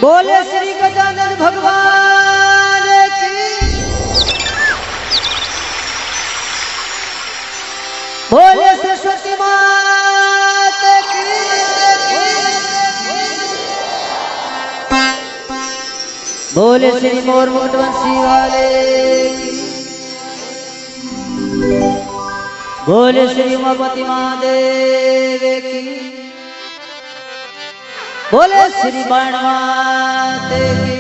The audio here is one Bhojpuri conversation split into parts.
बोले श्री गजानन भगवान की, बोले सरस्वती माता की, बोले श्री मोर मुकुटवंशी वाले की, बोले श्री उमापति महादेव की, बोले श्री बाणमाते की,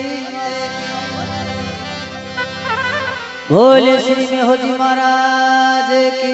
बोले श्री मेहोजी महाराज की,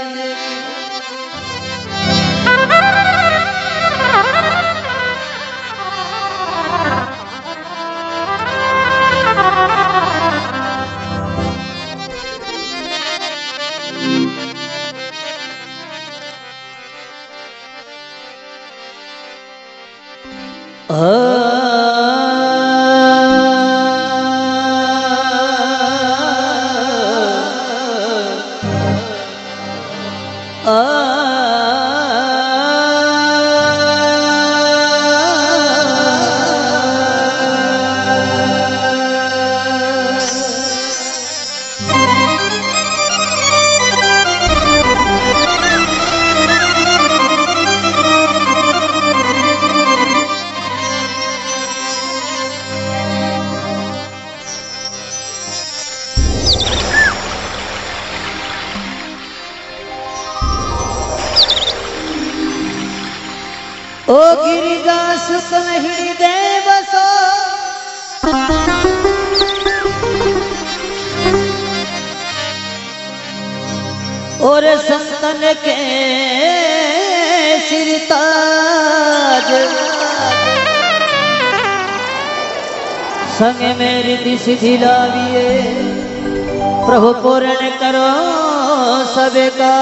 ओ गिरिदास हृदय बसो, और संतन के सिरताज, संग मेरी दिश दिलाविए, प्रभु पूर्ण करो सबका।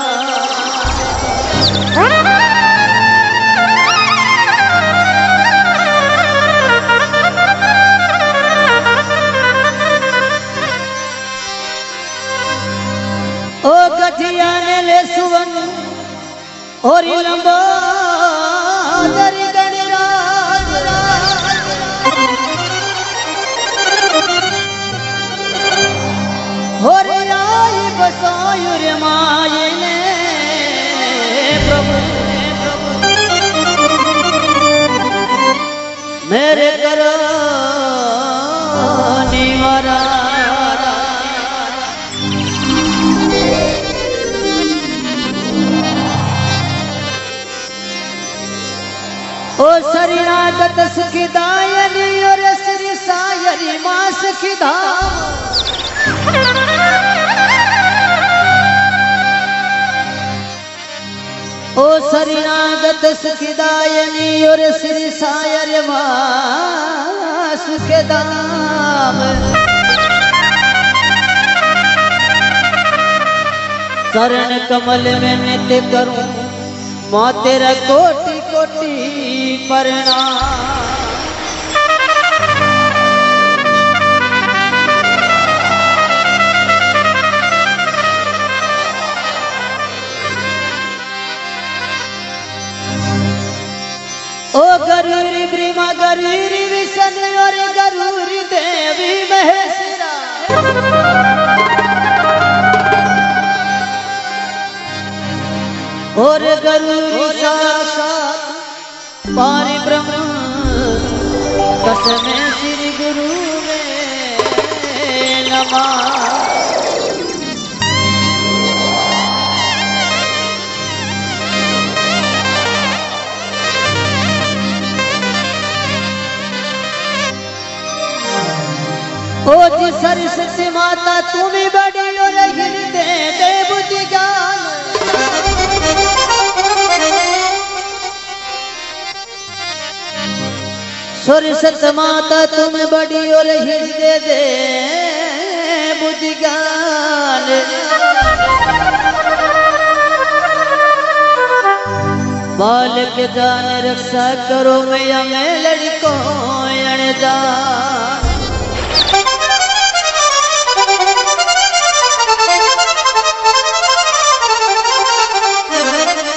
ओ गठिया ने ले सुवन और लंबो दरी गणराज, और आई बसायुर माये ने प्रभु मेरे करो निवारा। ओ शरीरागत सुखदायनी और श्री सायरी मां सुखदा, ओ शरीरागत सुखदायनी और श्री सायरी मां सुखदा, चरण कमल में नित्य करूं मां तेरा कोटि कोटि प्रणाम। ओ गरुरी ब्रह्मा गरुरी विष्णु और गरुरी देवी महेश्वरा, और गरुरी साक्षात पारि ब्रह्म, कसमे श्री गुरु में नमः। ओ जी सरस्वती माता तुम्हें बड़ी और हृदय दे बुद्धि ज्ञान, सरस्वती माता तुम बड़ी और हृदय दे बुद्धि ज्ञान, बालक जान रक्षा करो मैया मैं लड़को अनजान।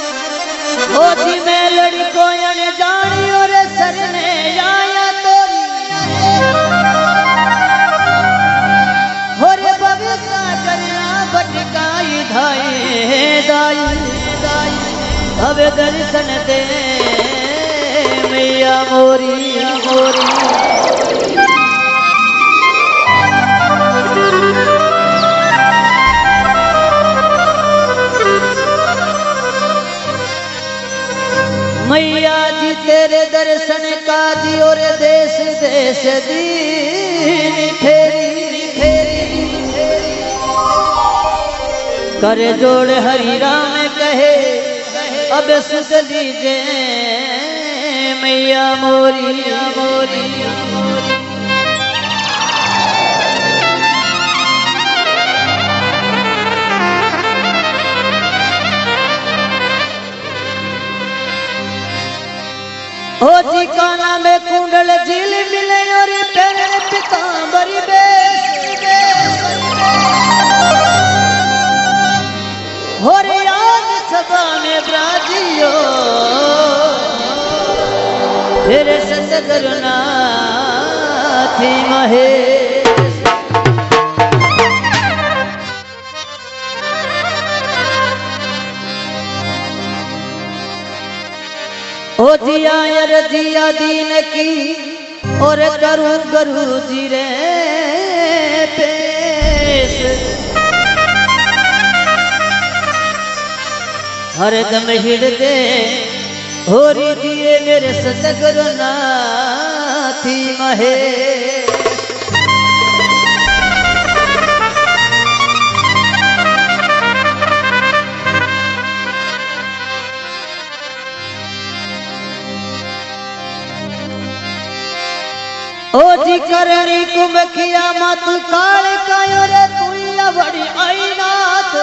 ओ जी मैं लड़को अनजानी और सरने आया तोरी, दर्शन दे मैया मोरी मोरी। मैया जी तेरे दर्शन का दियो रे देश देश दीन फेरी फेरी कर जोड़ हरि राम कहे अब सुख लीजे मैया मोरी मोरी मोरी। ओ जी काना में कुंडल झील मिले और तेरे पितांबरी बेस हो रे याद सभा में ब्राजियो तेरे सतगुरुनाथी महेश। ओ जिया यर जिया दीन की और करूं गुरु जी रे पेश। हर दम हिड़दे होरी दिए मेरे सतगुरुनाथी महेश। ओ जी करणी कुमखिया मत काल कायो रे तुइया बड़ी आईनाथ।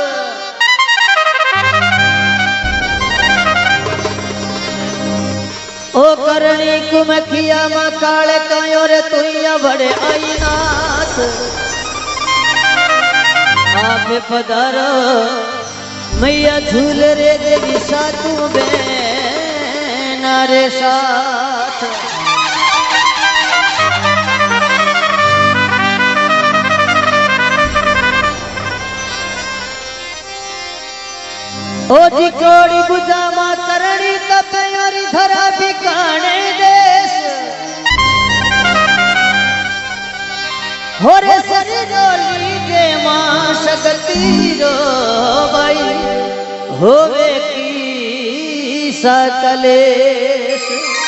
ओ करणी कुमखिया मा काल कायो रे तुइया बड़े आईनाथ। आप पधारो मैया झूल रे देवी सातू बेना रे साथ। ओ जी कोड़ी बुझा मा करणी तपयोरी धरा बिकाने देश हो रे सरिरोली जे मां शक्ति रो भाई होवे की सकलेश।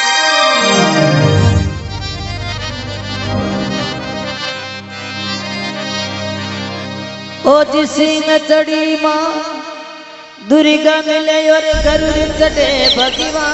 ओ जी सिंह चढ़ी मां दुर्गा मिले और गरुड़ चढ़े भगवान।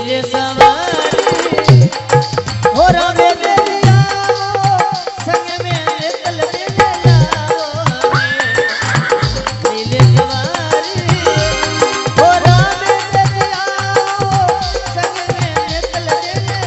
नीले सवारी हो रामे देविया संग में निकल देने लाओ नीले सवारी हो रामे देविया संग में निकल देने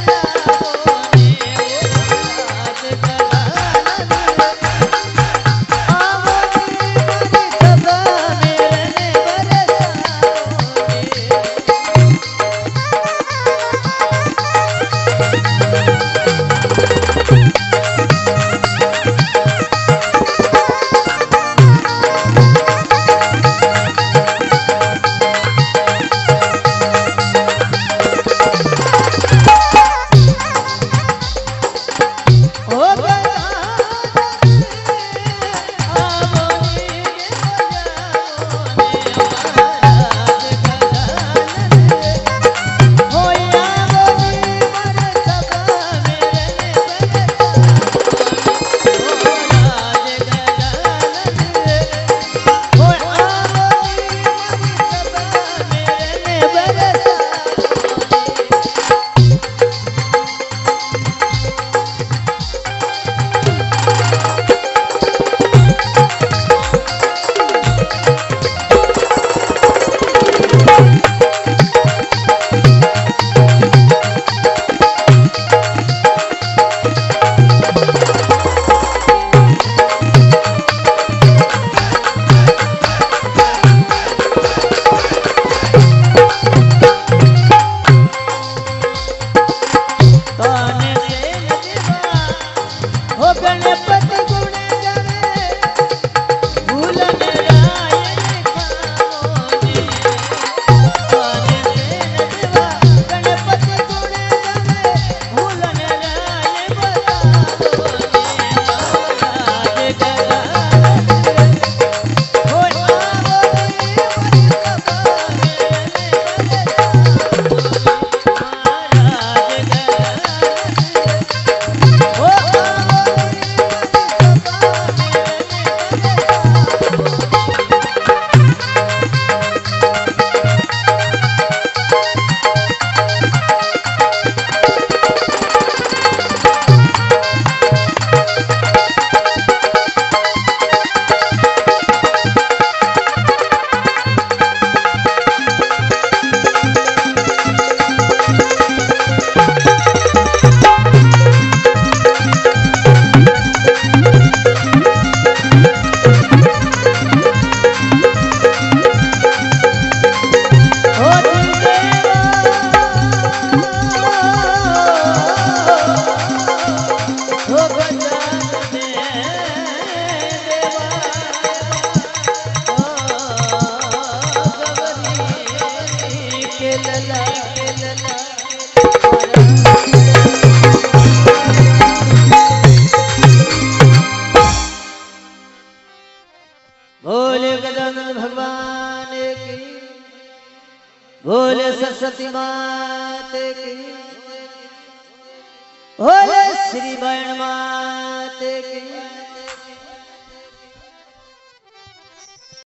बोले गजानन भगवान की, बोले सरस्वती मात की, बोले श्री वैष्णव मात की।